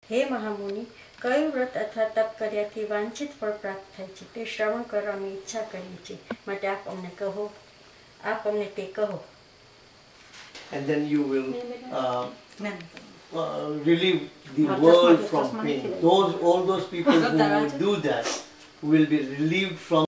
હે મહામુનિ, કયું વ્રત અથવા તપ કર્યાથી વાંછિત ફળ પ્રાપ્ત થાય છે તે શ્રવણ કરવાની ઈચ્છા કરીએ છીએ, માટે આપ અમને કહો, આપ અમને તે કહો. And then you will relieve the world from pain. All those people who do that will be relieved from